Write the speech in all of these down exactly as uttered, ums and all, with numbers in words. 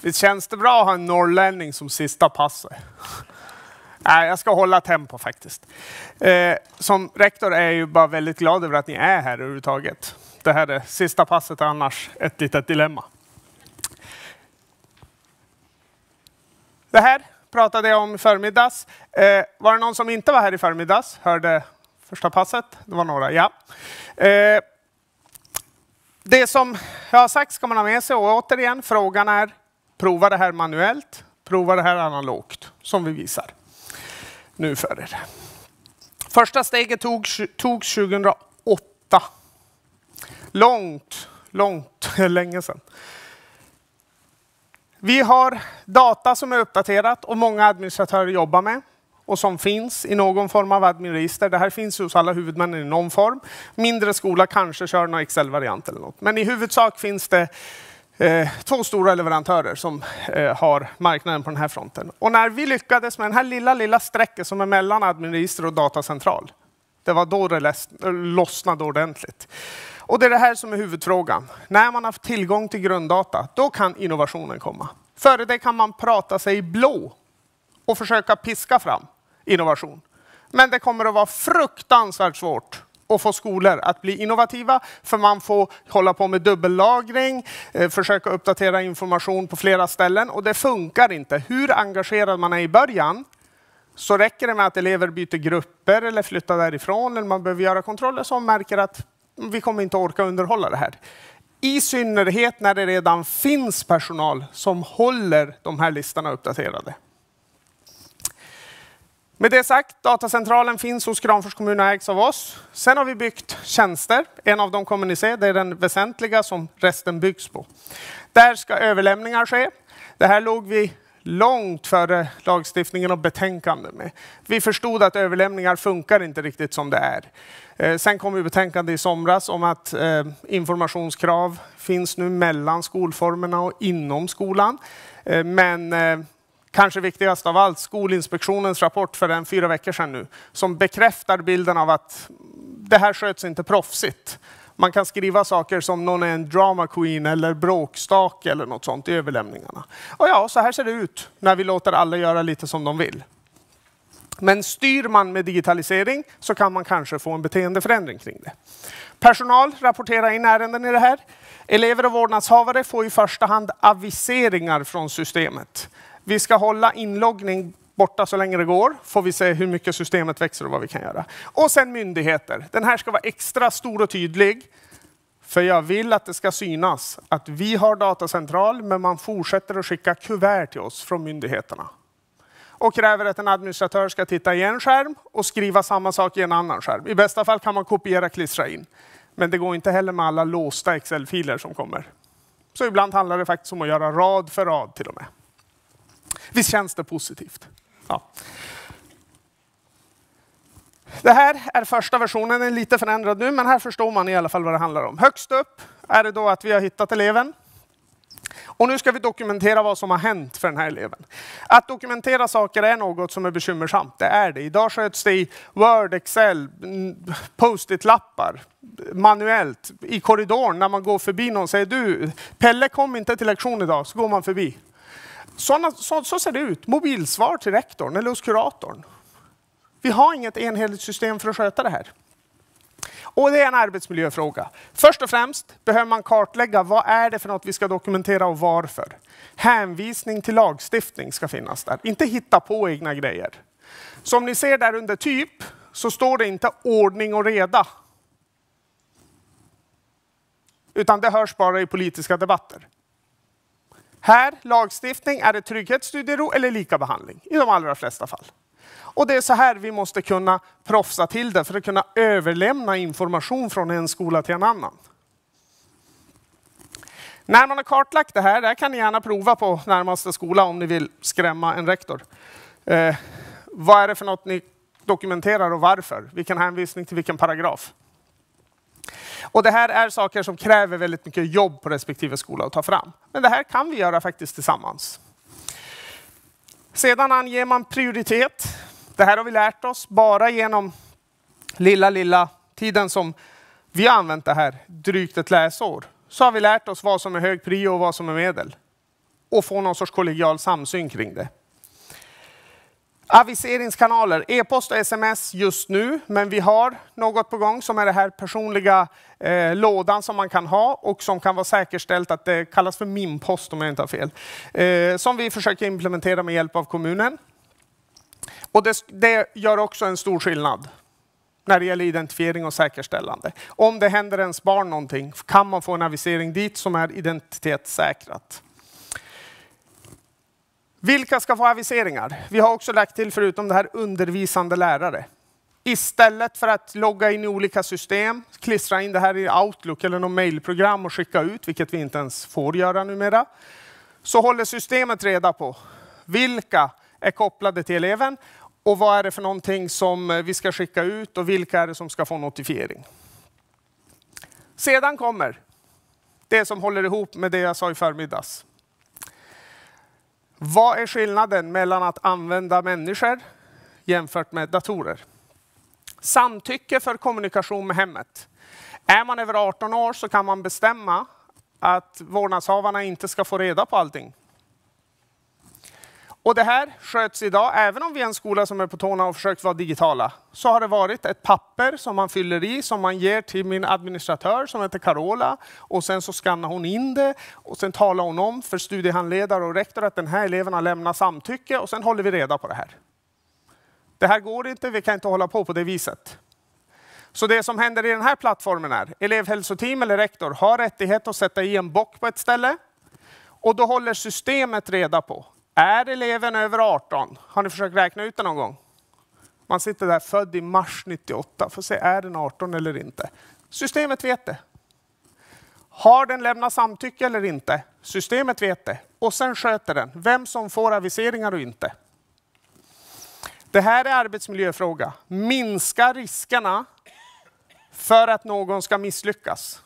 Det känns det bra att ha en norrlänning som sista passet. Nej, jag ska hålla tempo faktiskt. Eh, som rektor är jag ju bara väldigt glad över att ni är här överhuvudtaget. Det här är sista passet, annars ett litet dilemma. Det här pratade jag om i förmiddags. Eh, var det någon som inte var här i förmiddags? Hörde första passet? Det var några, ja. Eh, det som jag har sagt ska man ha med sig, och återigen, frågan är: prova det här manuellt, prova det här analogt, som vi visar nu för er. Första steget togs tog tjugohundraåtta. Långt, långt, länge sedan. Vi har data som är uppdaterat och många administratörer jobbar med och som finns i någon form av adminregister. Det här finns hos alla huvudmännen i någon form. Mindre skola kanske kör någon Excel-variant eller något. Men i huvudsak finns det eh, två stora leverantörer som eh, har marknaden på den här fronten. Och när vi lyckades med den här lilla, lilla sträcket som är mellan adminregister och datacentral, det var då det lossnade ordentligt. Och det är det här som är huvudfrågan. När man har tillgång till grunddata, då kan innovationen komma. Före det kan man prata sig blå och försöka piska fram innovation. Men det kommer att vara fruktansvärt svårt att få skolor att bli innovativa, för man får hålla på med dubbellagring, eh, försöka uppdatera information på flera ställen, och det funkar inte. Hur engagerad man är i början, så räcker det med att elever byter grupper eller flyttar därifrån, eller man behöver göra kontroller som märker att vi kommer inte orka underhålla det här. I synnerhet när det redan finns personal som håller de här listorna uppdaterade. Med det sagt, datacentralen finns hos Kramfors kommun och ägs av oss. Sen har vi byggt tjänster. En av dem kommer ni se, det är den väsentliga som resten byggs på. Där ska överlämningar ske. Det här låg vi långt före lagstiftningen och betänkande med. Vi förstod att överlämningar funkar inte riktigt som det är. Eh, sen kom ju betänkande i somras om att eh, informationskrav finns nu mellan skolformerna och inom skolan. Eh, men eh, kanske viktigast av allt, Skolinspektionens rapport för en fyra veckor sedan nu, som bekräftar bilden av att det här sköts inte proffsigt. Man kan skriva saker som någon är en drama queen eller bråkstake eller något sånt i överlämningarna. Och ja, så här ser det ut när vi låter alla göra lite som de vill. Men styr man med digitalisering så kan man kanske få en beteendeförändring kring det. Personal rapporterar in ärenden i det här. Elever och vårdnadshavare får i första hand aviseringar från systemet. Vi ska hålla inloggning borta så länge det går. Får vi se hur mycket systemet växer och vad vi kan göra. Och sen myndigheter. Den här ska vara extra stor och tydlig. För jag vill att det ska synas att vi har datacentral, men man fortsätter att skicka kuvert till oss från myndigheterna. Och kräver att en administratör ska titta i en skärm och skriva samma sak i en annan skärm. I bästa fall kan man kopiera och klistra in. Men det går inte heller med alla låsta Excel-filer som kommer. Så ibland handlar det faktiskt om att göra rad för rad till och med. Visst känns det positivt? Ja. Det här är första versionen, den är lite förändrad nu, men här förstår man i alla fall vad det handlar om. Högst upp är det då att vi har hittat eleven. Och nu ska vi dokumentera vad som har hänt för den här eleven. Att dokumentera saker är något som är bekymmersamt. Det är det. Idag sköts det i Word, Excel, post-it-lappar, manuellt, i korridorn när man går förbi någon och säger du, Pelle kom inte till lektion idag, så går man förbi. Såna, så, så ser det ut. Mobilsvar till rektorn eller hos kuratorn. Vi har inget enhetligt system för att sköta det här. Och det är en arbetsmiljöfråga. Först och främst behöver man kartlägga vad är det för något vi ska dokumentera och varför. Hänvisning till lagstiftning ska finnas där. Inte hitta på egna grejer. Som ni ser där under typ så står det inte ordning och reda. Utan det hörs bara i politiska debatter. Här, lagstiftning, är det trygghetsstudiero eller likabehandling i de allra flesta fall. Och det är så här vi måste kunna proffsa till det för att kunna överlämna information från en skola till en annan. När man har kartlagt det här, det här kan ni gärna prova på närmaste skola om ni vill skrämma en rektor. Eh, vad är det för något ni dokumenterar och varför? Vilken hänvisning till vilken paragraf? Och det här är saker som kräver väldigt mycket jobb på respektive skola att ta fram. Men det här kan vi göra faktiskt tillsammans. Sedan anger man prioritet. Det här har vi lärt oss bara genom lilla, lilla tiden som vi har använt det här, drygt ett läsår. Så har vi lärt oss vad som är hög prio och vad som är medel. och få någon sorts kollegial samsyn kring det. Aviseringskanaler, e-post och sms just nu, men vi har något på gång som är det här personliga eh, lådan som man kan ha och som kan vara säkerställt att det kallas för min post om jag inte har fel. Eh, som vi försöker implementera med hjälp av kommunen. Och det, det gör också en stor skillnad när det gäller identifiering och säkerställande. Om det händer ens barn någonting kan man få en avisering dit som är identitetssäkrat. Vilka ska få aviseringar? Vi har också lagt till förutom det här undervisande lärare. Istället för att logga in i olika system, klistra in det här i Outlook eller något mailprogram och skicka ut, vilket vi inte ens får göra numera, så håller systemet reda på vilka är kopplade till eleven och vad är det för någonting som vi ska skicka ut och vilka är det som ska få notifiering. Sedan kommer det som håller ihop med det jag sa i förmiddags. Vad är skillnaden mellan att använda människor jämfört med datorer? Samtycke för kommunikation med hemmet. Är man över arton år så kan man bestämma att vårdnadshavarna inte ska få reda på allting. Och det här sköts idag, även om vi är en skola som är på tårna och försökt vara digitala, så har det varit ett papper som man fyller i, som man ger till min administratör som heter Carola. Och sen så skannar hon in det och sen talar hon om för studiehandledare och rektor att den här eleven har lämnat samtycke och sen håller vi reda på det här. Det här går inte, vi kan inte hålla på på det viset. Så det som händer i den här plattformen är, elevhälsoteam eller rektor har rättighet att sätta i en bock på ett ställe och då håller systemet reda på. Är eleven över arton? Har ni försökt räkna ut det någon gång? Man sitter där född i mars nittioåtta. Får se, är den arton eller inte? Systemet vet det. Har den lämnat samtycke eller inte? Systemet vet det. Och sen sköter den. Vem som får aviseringar och inte. Det här är arbetsmiljöfråga. Minska riskerna för att någon ska misslyckas.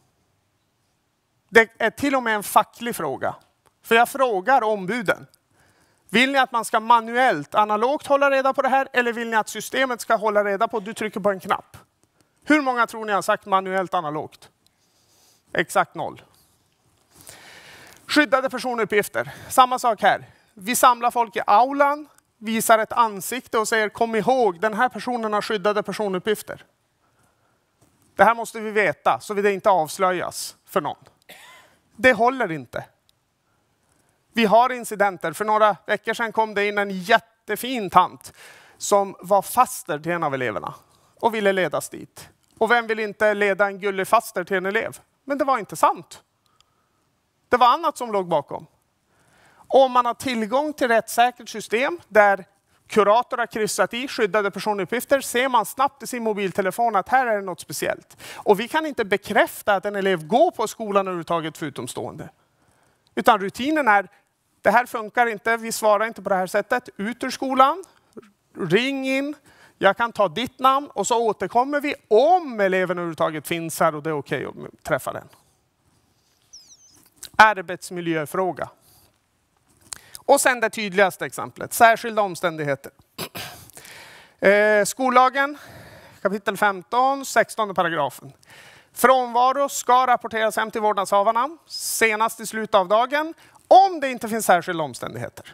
Det är till och med en facklig fråga. För jag frågar ombuden. Vill ni att man ska manuellt, analogt hålla reda på det här? Eller vill ni att systemet ska hålla reda på att du trycker på en knapp? Hur många tror ni har sagt manuellt, analogt? Exakt noll. Skyddade personuppgifter. Samma sak här. Vi samlar folk i aulan, visar ett ansikte och säger kom ihåg, den här personen har skyddade personuppgifter. Det här måste vi veta så vi det inte avslöjas för någon. Det håller inte. Vi har incidenter. För några veckor sedan kom det in en jättefin tant som var faster till en av eleverna och ville ledas dit. Och vem vill inte leda en gullig faster till en elev? Men det var inte sant. Det var annat som låg bakom. Om man har tillgång till ett säkert system där kurator har kryssat i skyddade personuppgifter ser man snabbt i sin mobiltelefon att här är det något speciellt. Och vi kan inte bekräfta att en elev går på skolan överhuvudtaget för utomstående. Utan rutinen är, det här funkar inte, vi svarar inte på det här sättet. Ut ur skolan, ring in, jag kan ta ditt namn och så återkommer vi om eleven överhuvudtaget finns här och det är okej att träffa den. Arbetsmiljöfråga. Och sen det tydligaste exemplet, särskilda omständigheter. Eh, skollagen, kapitel femton, sextonde paragrafen. Frånvaro ska rapporteras hem till vårdnadshavarna senast i slutet av dagen om det inte finns särskilda omständigheter.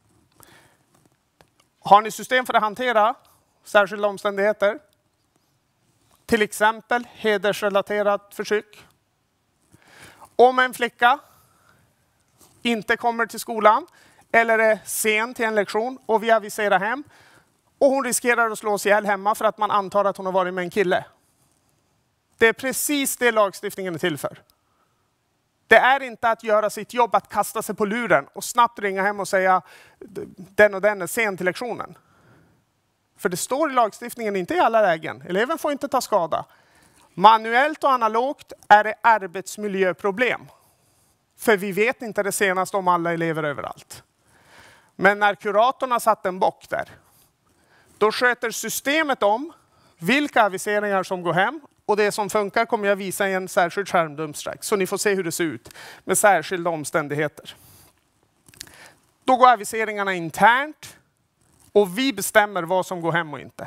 Har ni system för att hantera särskilda omständigheter? Till exempel hedersrelaterat förtryck. Om en flicka inte kommer till skolan eller är sen till en lektion och vi aviserar hem och hon riskerar att slås ihjäl hemma för att man antar att hon har varit med en kille. Det är precis det lagstiftningen är till för. Det är inte att göra sitt jobb att kasta sig på luren och snabbt ringa hem och säga den och den är sen till lektionen. För det står i lagstiftningen inte i alla lägen. Eleven får inte ta skada. Manuellt och analogt är det arbetsmiljöproblem. För vi vet inte det senaste om alla elever överallt. Men när kuratorn satt en bock där, då sköter systemet om vilka aviseringar som går hem. Och det som funkar kommer jag visa i en särskild skärmdump strax. Så ni får se hur det ser ut med särskilda omständigheter. Då går aviseringarna internt och vi bestämmer vad som går hem och inte.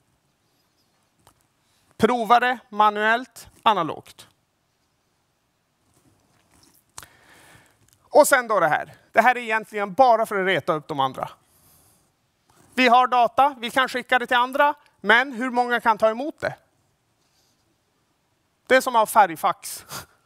Prova det manuellt, analogt. Och sen då det här. Det här är egentligen bara för att reta upp de andra. Vi har data, vi kan skicka det till andra, men hur många kan ta emot det? Det är som att ha färgfax.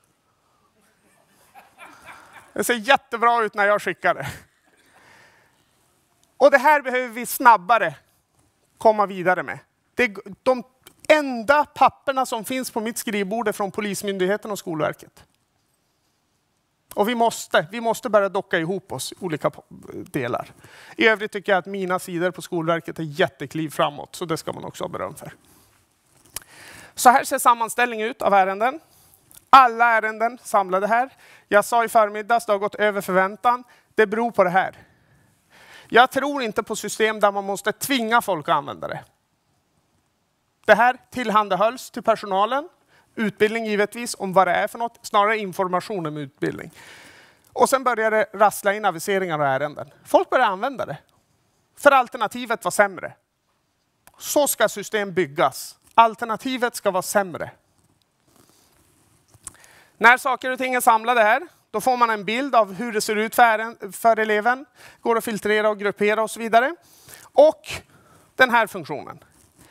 Det ser jättebra ut när jag skickar det. Och det här behöver vi snabbare komma vidare med. Det är de enda papperna som finns på mitt skrivbord är från Polismyndigheten och Skolverket. Och vi måste, vi måste börja docka ihop oss i olika delar. I övrigt tycker jag att mina sidor på Skolverket är jättekliv framåt, så det ska man också ha beröm för. Så här ser sammanställningen ut av ärenden. Alla ärenden samlade här. Jag sa i förmiddags, det har gått över förväntan. Det beror på det här. Jag tror inte på system där man måste tvinga folk att använda det. Det här tillhandahölls till personalen. Utbildning givetvis om vad det är för något. Snarare information om utbildning. Och sen började det rassla in aviseringar och ärenden. Folk började använda det. För alternativet var sämre. Så ska system byggas. Alternativet ska vara sämre. När saker och ting är samlade här, då får man en bild av hur det ser ut för, för eleven. Går att filtrera och gruppera och så vidare. Och den här funktionen.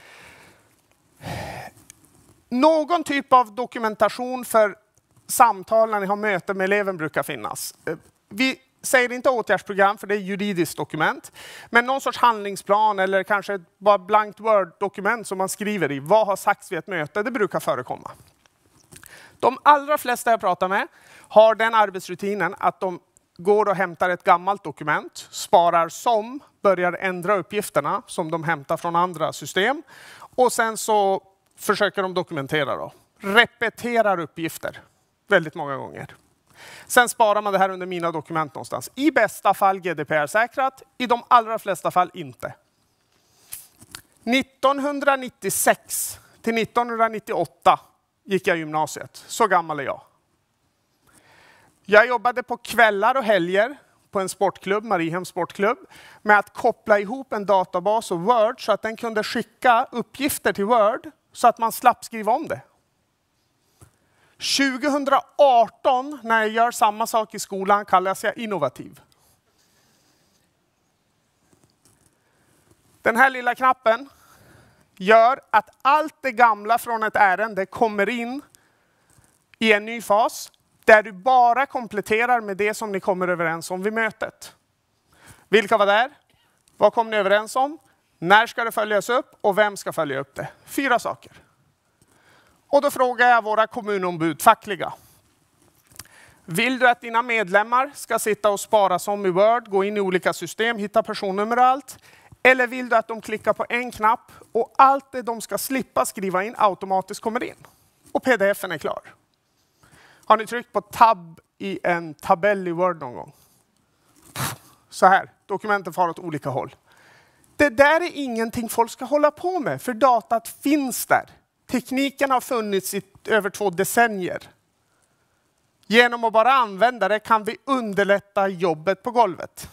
Någon typ av dokumentation för samtal när ni har möte med eleven brukar finnas. Vi säger inte åtgärdsprogram för det är juridiskt dokument. Men någon sorts handlingsplan eller kanske bara blankt Word-dokument som man skriver i. Vad har sagts vid ett möte? Det brukar förekomma. De allra flesta jag pratar med har den arbetsrutinen att de går och hämtar ett gammalt dokument, sparar som, börjar ändra uppgifterna som de hämtar från andra system. Och sen så försöker de dokumentera då. Repeterar uppgifter väldigt många gånger. Sen sparar man det här under mina dokument någonstans. I bästa fall G D P R-säkrat, i de allra flesta fall inte. nittonhundranittiosex till nittonhundranittioåtta gick jag gymnasiet. Så gammal är jag. Jag jobbade på kvällar och helger på en sportklubb, Mariehem sportklubb, med att koppla ihop en databas och Word så att den kunde skicka uppgifter till Word så att man slapp skriva om det. tjugohundraarton, när jag gör samma sak i skolan, kallas jag innovativ. Den här lilla knappen gör att allt det gamla från ett ärende kommer in i en ny fas där du bara kompletterar med det som ni kommer överens om vid mötet. Vilka var där? Vad kom ni överens om? När ska det följas upp och vem ska följa upp det? Fyra saker. Och då frågar jag våra kommunombud, fackliga. Vill du att dina medlemmar ska sitta och spara som i Word, gå in i olika system, hitta personnummer och allt? Eller vill du att de klickar på en knapp och allt det de ska slippa skriva in automatiskt kommer in? Och P D F:en är klar. Har ni tryckt på tab i en tabell i Word någon gång? Så här, dokumenten far åt olika håll. Det där är ingenting folk ska hålla på med, för datat finns där. Tekniken har funnits i över två decennier. Genom att bara använda det kan vi underlätta jobbet på golvet.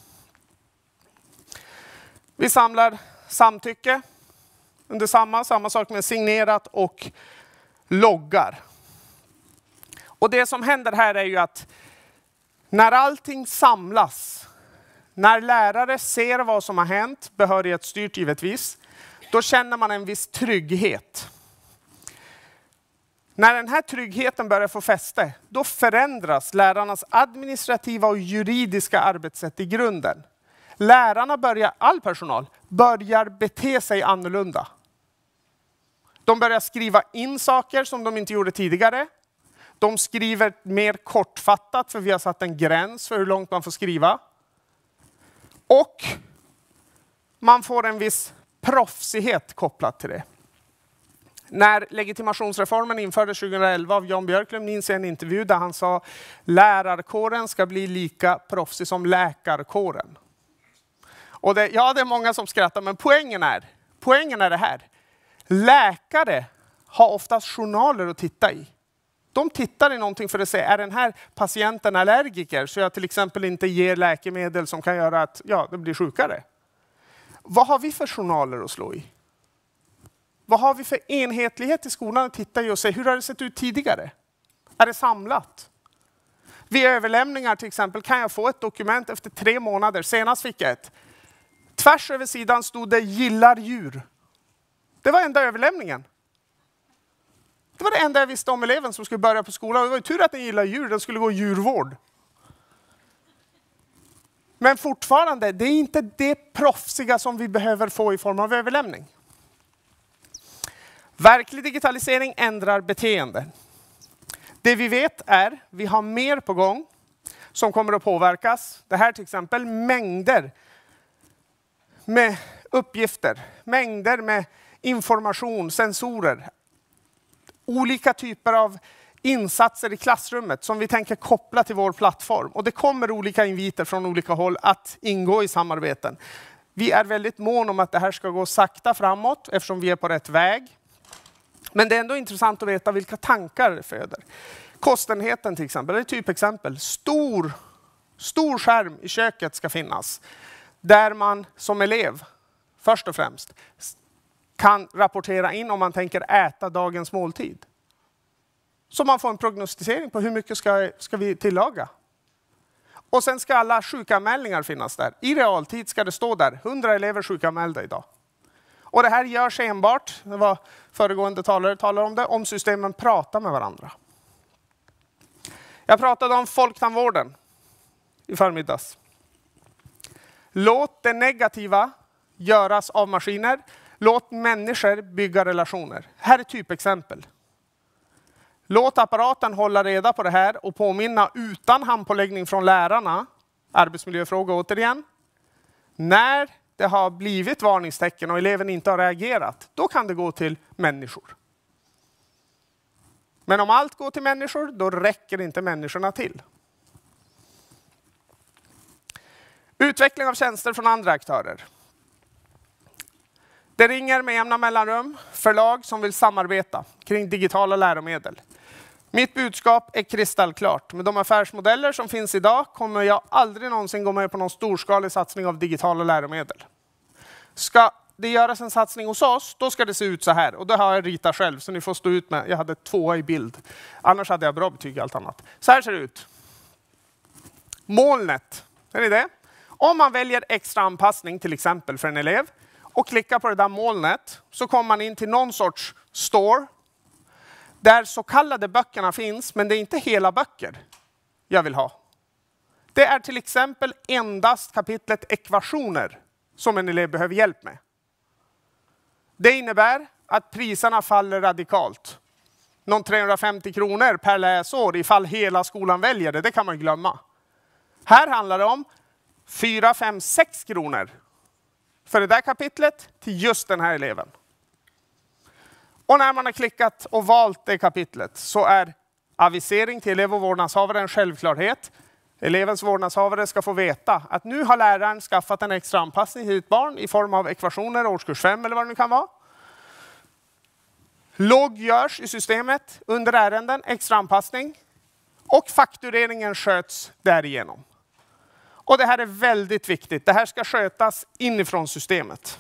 Vi samlar samtycke under samma, samma sak med signerat och loggar. Och det som händer här är ju att när allting samlas, när lärare ser vad som har hänt, behörighetsstyrt givetvis, då känner man en viss trygghet. När den här tryggheten börjar få fäste, då förändras lärarnas administrativa och juridiska arbetssätt i grunden. Lärarna börjar, all personal, börjar bete sig annorlunda. De börjar skriva in saker som de inte gjorde tidigare. De skriver mer kortfattat för vi har satt en gräns för hur långt man får skriva. Och man får en viss proffsighet kopplat till det. När legitimationsreformen infördes tjugohundraelva av Jan Björklund minns jag en intervju där han sa lärarkåren ska bli lika proffsig som läkarkåren. Och det, ja, det är många som skrattar, men poängen är, poängen är det här. Läkare har oftast journaler att titta i. De tittar i någonting för att se, är den här patienten allergiker så jag till exempel inte ger läkemedel som kan göra att ja, det blir sjukare. Vad har vi för journaler att slå i? Vad har vi för enhetlighet i skolan att titta i och se hur har det sett ut tidigare? Är det samlat? Vid överlämningar till exempel kan jag få ett dokument efter tre månader. Senast fick jag ett. Tvärs över sidan stod det gillar djur. Det var enda överlämningen. Det var det enda jag visste om eleven som skulle börja på skolan. Det var ju tur att den gillar djur, den skulle gå djurvård. Men fortfarande, det är inte det proffsiga som vi behöver få i form av överlämning. Verklig digitalisering ändrar beteende. Det vi vet är, vi har mer på gång som kommer att påverkas. Det här till exempel, mängder med uppgifter, mängder med information, sensorer. Olika typer av insatser i klassrummet som vi tänker koppla till vår plattform. Och det kommer olika inviter från olika håll att ingå i samarbeten. Vi är väldigt mån om att det här ska gå sakta framåt eftersom vi är på rätt väg. Men det är ändå intressant att veta vilka tankar det föder. Kostenheten till exempel, det är ett typexempel. Stor, stor skärm i köket ska finnas. Där man som elev, först och främst, kan rapportera in om man tänker äta dagens måltid. Så man får en prognostisering på hur mycket ska, ska vi tillaga. Och sen ska alla sjukanmälningar finnas där. I realtid ska det stå där, hundra elever sjukanmälda idag. Och det här görs enbart, det var föregående talare talade om det, om systemen pratar med varandra. Jag pratade om folktandvården i förmiddags. Låt det negativa göras av maskiner. Låt människor bygga relationer. Här är typexempel. Låt apparaten hålla reda på det här och påminna utan handpåläggning från lärarna. Arbetsmiljöfråga återigen. När det har blivit varningstecken och eleven inte har reagerat, då kan det gå till människor. Men om allt går till människor, då räcker inte människorna till. Utveckling av tjänster från andra aktörer. Det ringer med jämna mellanrum förlag som vill samarbeta kring digitala läromedel. Mitt budskap är kristallklart. Med de affärsmodeller som finns idag kommer jag aldrig någonsin gå med på någon storskalig satsning av digitala läromedel. Ska det göras en satsning hos oss, då ska det se ut så här. Och det har jag ritat själv, så ni får stå ut med. Jag hade tvåa i bild. Annars hade jag bra betyg i allt annat. Så här ser det ut. Molnet. Är det det? Om man väljer extra anpassning till exempel för en elev och klickar på det där molnet, så kommer man in till någon sorts store där så kallade böckerna finns, men det är inte hela böcker jag vill ha. Det är till exempel endast kapitlet ekvationer som en elev behöver hjälp med. Det innebär att priserna faller radikalt. Någon trehundrafemtio kronor per läsår ifall hela skolan väljer det, det kan man glömma. Här handlar det om fyra, fem, sex kronor för det där kapitlet till just den här eleven. Och när man har klickat och valt det kapitlet så är avisering till elev och vårdnadshavare en självklarhet. Elevens vårdnadshavare ska få veta att nu har läraren skaffat en extra anpassning till ditt barn i form av ekvationer, årskurs fem eller vad det nu kan vara. Logg görs i systemet under ärenden, extra anpassning. Och faktureringen sköts därigenom. Och det här är väldigt viktigt. Det här ska skötas inifrån systemet.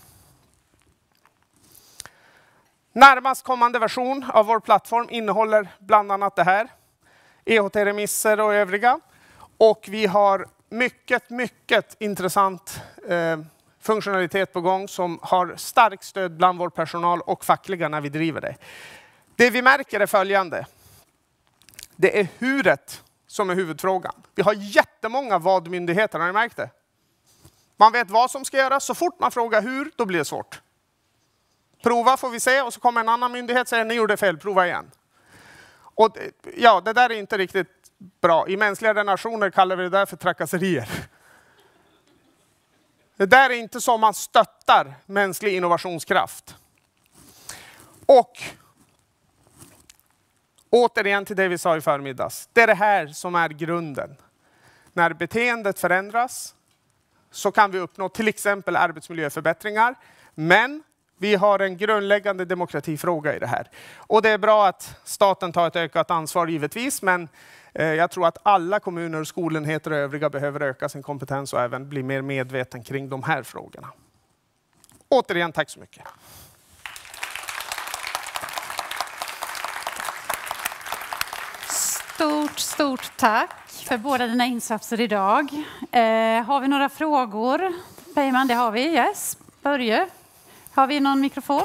Närmast kommande version av vår plattform innehåller bland annat det här. E H T-remisser och övriga. Och vi har mycket, mycket intressant eh, funktionalitet på gång som har starkt stöd bland vår personal och fackliga när vi driver det. Det vi märker är följande. Det är huret som är huvudfrågan. Vi har jättemånga vad-myndigheter, har ni märkt det? Man vet vad som ska göras, så fort man frågar hur, då blir det svårt. Prova får vi se och så kommer en annan myndighet och säger ni gjorde fel, prova igen. Och ja, det där är inte riktigt bra. I mänskliga relationer kallar vi det där för trakasserier. Det där är inte som man stöttar mänsklig innovationskraft. Och återigen till det vi sa i förmiddags. Det är det här som är grunden. När beteendet förändras så kan vi uppnå till exempel arbetsmiljöförbättringar. Men vi har en grundläggande demokratifråga i det här. Och det är bra att staten tar ett ökat ansvar givetvis. Men eh, jag tror att alla kommuner, skolenheter och övriga behöver öka sin kompetens och även bli mer medveten kring de här frågorna. Återigen, tack så mycket. Stort, stort tack för båda dina insatser idag. Eh, har vi några frågor? Peyman, det har vi. Yes. Börje, har vi någon mikrofon?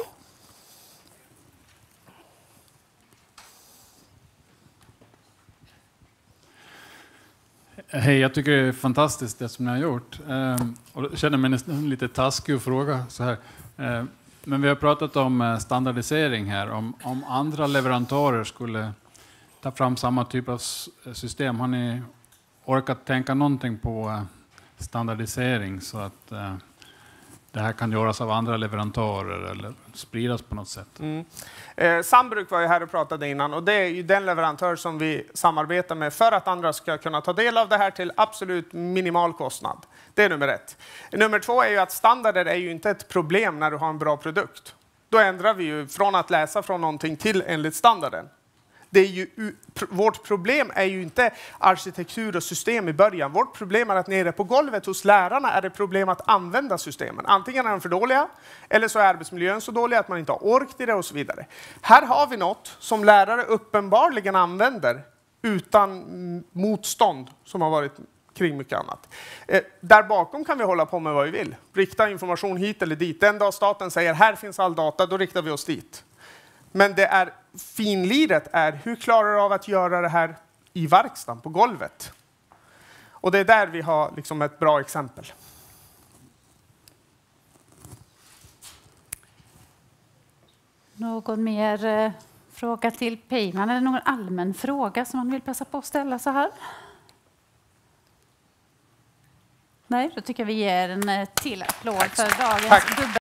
Hej, jag tycker det är fantastiskt det som ni har gjort. Ehm, och jag känner mig nästan lite taskig att fråga så här. Ehm, men vi har pratat om standardisering här. Om, om andra leverantörer skulle ta fram samma typ av system, har ni orkat tänka någonting på standardisering så att eh, det här kan göras av andra leverantörer eller spridas på något sätt? Mm. Eh, Sambruk var ju här och pratade innan, och det är ju den leverantör som vi samarbetar med för att andra ska kunna ta del av det här till absolut minimal kostnad. Det är nummer ett. Nummer två är ju att standarder är ju inte ett problem när du har en bra produkt. Då ändrar vi ju från att läsa från någonting till enligt standarden. Det är ju, vårt problem är ju inte arkitektur och system i början. Vårt problem är att nere på golvet hos lärarna är det problem att använda systemen. Antingen är de för dåliga, eller så är arbetsmiljön så dålig att man inte har ork till det och så vidare. Här har vi något som lärare uppenbarligen använder utan motstånd som har varit kring mycket annat. Eh, där bakom kan vi hålla på med vad vi vill. Rikta information hit eller dit. Den dag staten säger här finns all data, då riktar vi oss dit. Men det är finliret är hur klarar du av att göra det här i verkstaden på golvet? Och det är där vi har liksom ett bra exempel. Någon mer eh, fråga till Peyman eller någon allmän fråga som man vill passa på att ställa så här? Nej, då tycker jag vi ger en till applåd för dagens dubbel.